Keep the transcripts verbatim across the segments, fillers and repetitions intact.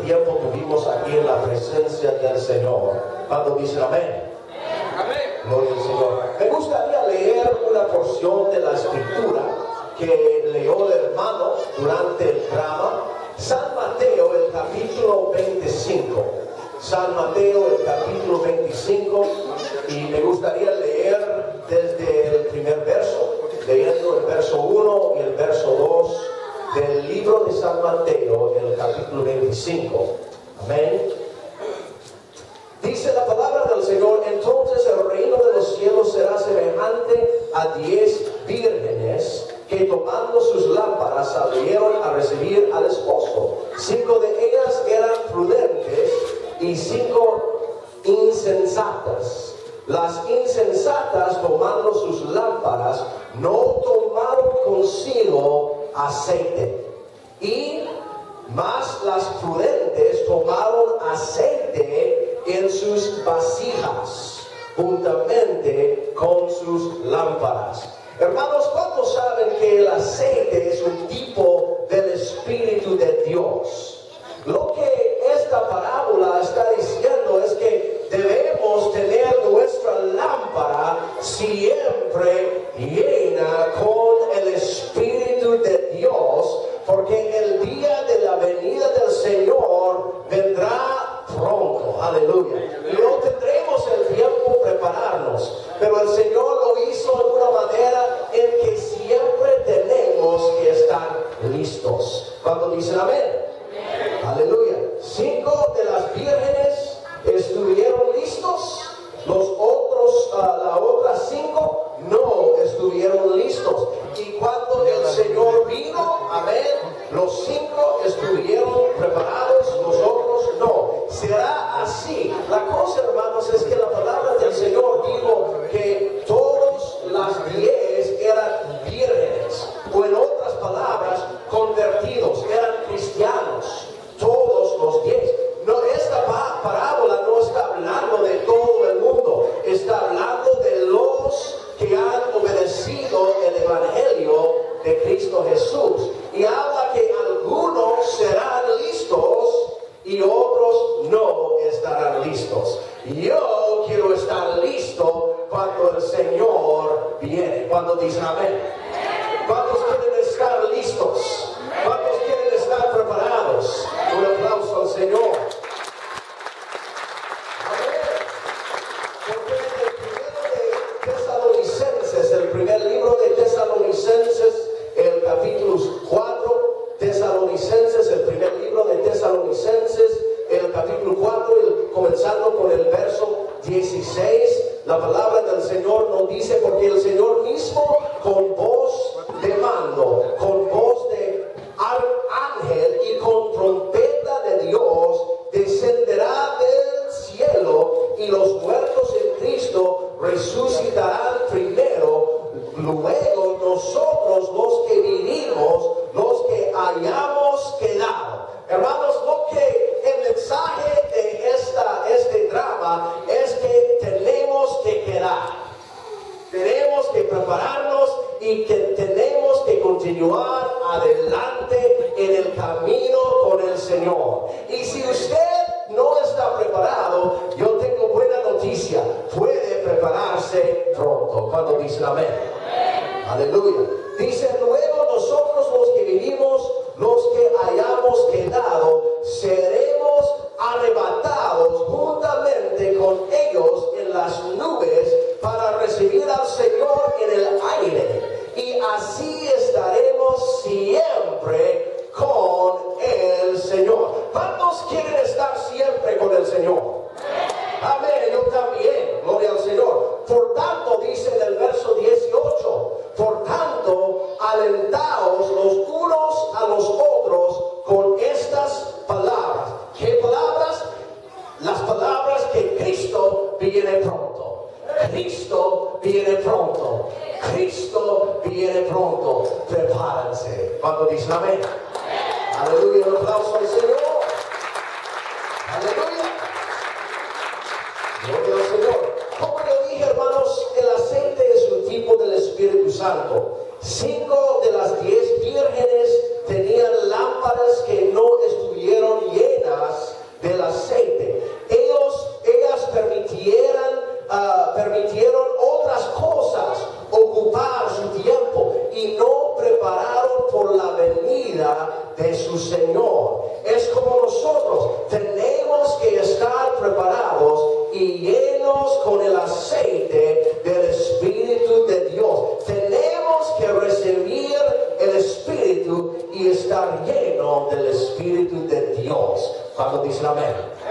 tiempo tuvimos aquí en la presencia del Señor. Cuando dicen amén. Amén. Gloria al Señor. Me gustaría leer una porción de la escritura que leyó el hermano durante el drama. San Mateo, el capítulo veinticinco. San Mateo, el capítulo veinticinco. Y me gustaría leer desde el primer verso, leyendo el verso uno y el verso dos del libro de San Mateo, el capítulo veinticinco. Amén. Dice la palabra del Señor: entonces el reino de los cielos será semejante a diez vírgenes que, tomando sus lámparas, salieron a recibir al esposo. Cinco de ellas eran prudentes y cinco insensatas. Las insensatas, tomando sus lámparas, no tomaron consigo aceite, y más las prudentes tomaron aceite en sus vasijas, juntamente con sus lámparas. Hermanos, ¿cuántos saben que el aceite es un tipo del Espíritu de Dios? Lo que esta parábola está diciendo es que debemos tener nuestra lámpara siempre llena con el Espíritu de Dios, porque el día de la venida del Señor vendrá pronto. Aleluya. Y no tendremos el tiempo prepararnos, pero el Señor lo hizo de una manera en que siempre tenemos que estar listos. Cuando dicen amén. Aleluya. Cinco de las vírgenes estuvieron listos. Los otros, uh, las otras cinco no estuvieron listos. Y cuando el Señor vino, amén, los cinco estuvieron preparados, los otros no. Será así. La cosa, hermanos, es que la palabra del Señor dijo que todas las diez eran vírgenes, o en otras palabras, convertidos, eran cristianos. Todos los diez. No, esta parábola no está hablando de todo el mundo, está hablando de los que han obedecido el Evangelio de Cristo Jesús. Y habla que algunos serán listos y otros no estarán listos. Yo quiero estar listo cuando el Señor viene. Cuando dicen amén. ¿Cuántos quieren estar listos? ¿Cuántos quieren estar preparados? Un aplauso al Señor. Amén. Porque en el primero de Tesalonicenses, el primer libro de Tesalonicenses, el capítulo cuatro, Tesalonicenses, el primer libro de Tesalonicenses, el capítulo cuatro, el, comenzando con el verso dieciséis, la palabra del Señor nos dice: porque el Señor mismo, con voz de mando, con voz de ángel y con trompeta de Dios, descenderá del cielo, y los muertos en Cristo resucitarán primero. Luego nosotros, los que vivimos, los que hayamos quedado. Hermanos, lo que el mensaje de esta, este drama es que tenemos que quedar. Tenemos que prepararnos y que tenemos que continuar adelante en el camino con el Señor. Y si usted no está preparado, yo tengo buena noticia: puede prepararse pronto. Cuando dicen amén. Amén. Aleluya. Dice: luego nosotros, los que vivimos, los que hayamos quedado, seremos arrebatados juntamente con ellos en las nubes para recibir al Señor en el aire, y así estaremos siempre con el Señor. ¿Cuántos quieren estar siempre con el Señor? Amén. Yo también. Gloria al Señor. Por tanto, dice en el verso dieciocho: por tanto, alentaos los unos a los otros con estas palabras. ¿Qué palabras? Las palabras que Cristo viene pronto. Cristo viene pronto. Cristo viene pronto. Prepárense. Cuando dicen amén. Aleluya. Un aplauso al Señor. Aleluya. Gloria al Señor. Como yo dije, hermanos, el aceite es un tipo del Espíritu Santo. Cinco de las diez vírgenes tenían lámparas que no estuvieron llenas Dios. Cuando dicen amén.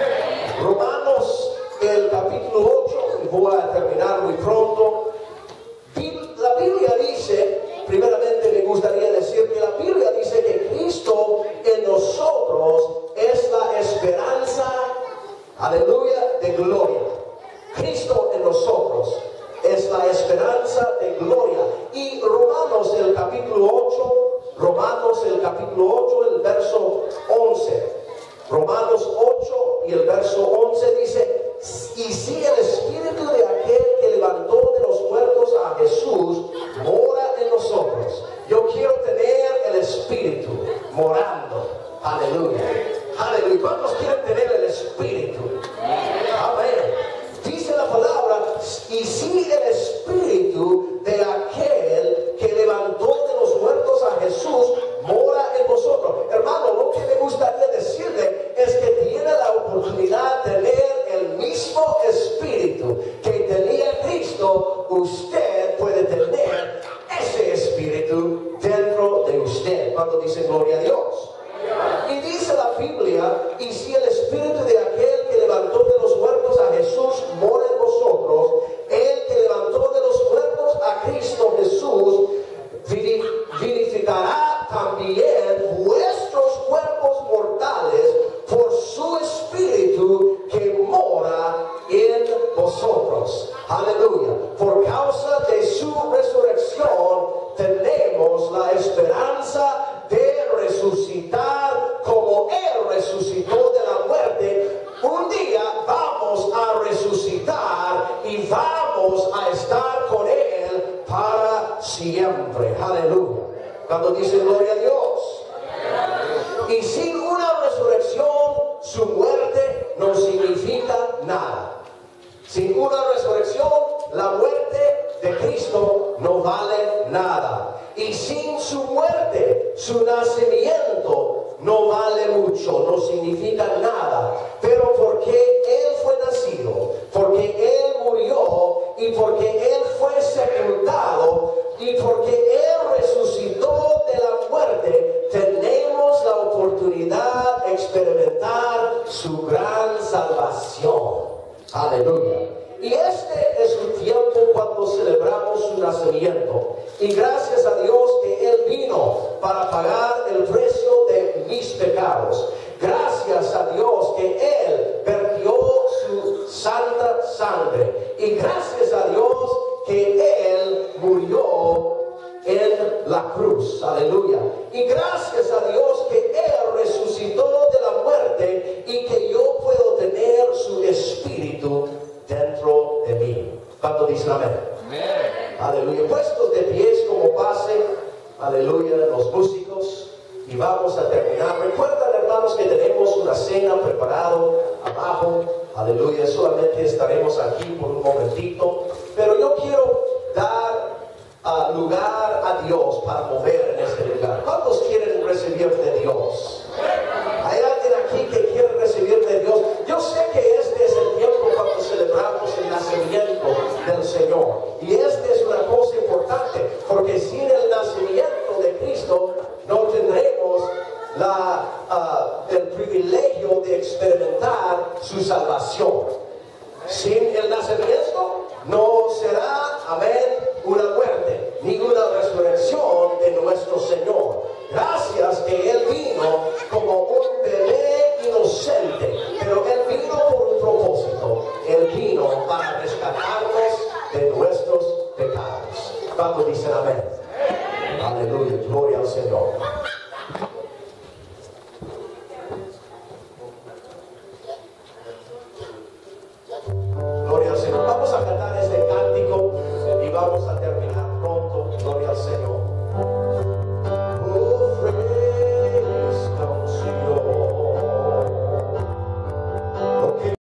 Romanos, el capítulo ocho, y voy a terminar muy pronto. La Biblia dice, primeramente me gustaría decir que la Biblia dice que Cristo en nosotros es la esperanza, aleluya, de gloria. Cristo en nosotros es la esperanza de gloria. Y Romanos el capítulo ocho, Romanos el capítulo ocho, el verso once. Romanos ocho y el verso once dice: y si el espíritu de aquel que levantó de los muertos a Jesús mora en nosotros. Yo quiero tener el espíritu morando. Aleluya. Aleluya. ¿Cuántos quieren tener el espíritu? Amén. Dice la palabra: y si el espíritu de aquel que levantó de los muertos a Jesús mora en vosotros. Hermano, lo que me gustaría decirle es que tiene la oportunidad de tener el mismo espíritu que tenía Cristo. Usted puede tener ese espíritu dentro de usted. Cuando dice gloria a Dios. Y dice la Biblia: y si el espíritu de aquel que levantó de los muertos a Jesús mora en vosotros, el que levantó de los muertos a Cristo Jesús vivificará también vuestros cuerpos mortales por su espíritu que mora en vosotros. Aleluya. Por causa de su resurrección tenemos la esperanza de resucitar como Él resucitó de la muerte. Un día vamos a resucitar y vamos a estar con Él para siempre. Aleluya. Cuando dice gloria a Dios. Y sin una resurrección, su muerte no significa nada. Sin una resurrección, la muerte de Cristo no vale nada. Y sin su muerte, su nacimiento no vale mucho, no significa nada. Pero porque Él fue nacido, porque Él murió y porque Él fue sepultado y porque Él resucitó de la muerte, tenemos la oportunidad de experimentar su gran salvación. Aleluya. Y este es un tiempo cuando celebramos su nacimiento. Y gracias a Dios que Él vino para pagar el precio de mis pecados. Gracias a Dios que Él vertió su santa sangre. Y gracias a Dios que Él murió en la cruz. Aleluya. Y gracias a Dios que Él resucitó de la muerte y que yo puedo tener su espíritu dentro de mí. ¿Cuánto dicen amén? Amén. Aleluya. Puestos de pies como pase, aleluya, los músicos, y vamos a terminar. Recuerden, hermanos, que tenemos una cena preparado abajo. Aleluya. Solamente estaremos aquí por un momentito, pero yo quiero dar uh, lugar a Dios para mover en este lugar. ¿Cuántos quieren recibir de Dios? ¿Hay alguien aquí que quiere recibir de Dios? Yo sé que este es el tiempo cuando celebramos el nacimiento del Señor. Y este es una cosa importante, porque sin el nacimiento de Cristo no tendremos la, uh, el privilegio de experimentar su salvación. Sin el nacimiento no será, amén,